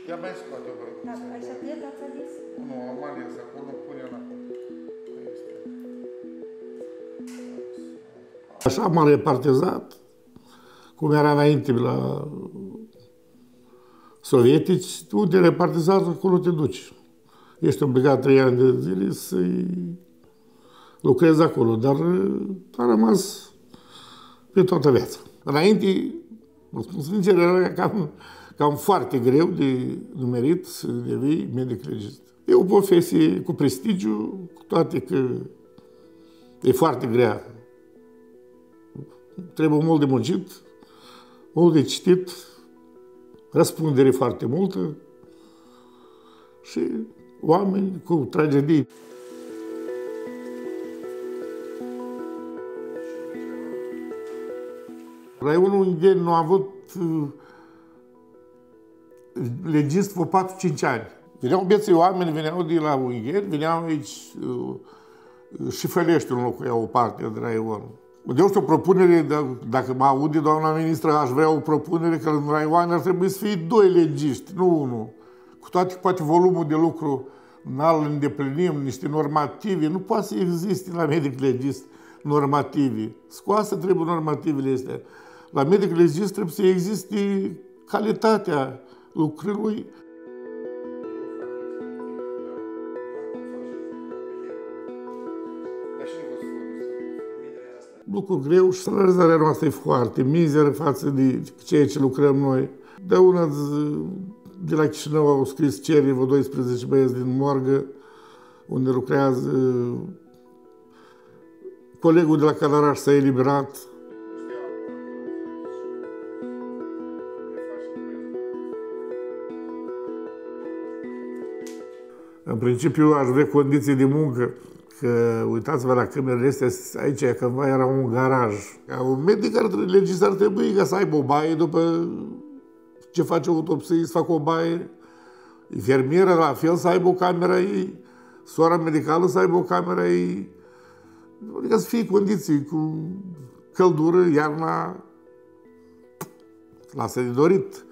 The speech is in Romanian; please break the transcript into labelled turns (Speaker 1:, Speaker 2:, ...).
Speaker 1: Ia mai scoate, vă rog.
Speaker 2: Așa tăiat, ați ales?
Speaker 1: Nu, am ales, acolo pune la...
Speaker 3: Așa m-am repartizat, cum era înainte la sovietici, unde repartizat, acolo te duci. Ești obligat 3 ani de zile să lucrezi acolo, dar a rămas pe toată viața. Înainte, mă spun sincer, era cam foarte greu de numerit să devii medic legist. E o profesie cu prestigiu, cu toate că e foarte grea. Trebuie mult de muncit, mult de citit, răspundere foarte multă și oameni cu tragedii. Raionul Ungheni nu a avut legist vreo 4-5 ani. Veneau bieții oameni, veneau de la Ungheni, veneau aici și Făleștiul înlocuia o parte de raion. Eu știu o propunere, dacă mă aude doamna ministră, aș vrea o propunere că în raioane ar trebui să fie 2 legiști, nu 1. Cu toate că poate volumul de lucru n-al îndeplinim, niște normative, nu poate să existe la medic legist normative. Scoase trebuie normativele astea. La medic legist trebuie să existe calitatea lucrului. Lucru greu și salarizarea noastră e foarte mizeră față de ceea ce lucrăm noi. De una de la Chișinău au scris cereri vreo 12 băieți din morgă, unde lucrează. Colegul de la Cadaraș s-a eliberat. În principiu aș vrea condiții de muncă. Că uitați-vă la camerele astea, aici cândva era un garaj. Ca un medic legist ar trebui ca să aibă o baie după ce face o autopsie, să facă o baie. Infermieră la fel să aibă o cameră ei, sora medicală să aibă o cameră ei. Adică să fie condiții cu căldură, iarna lasă de dorit.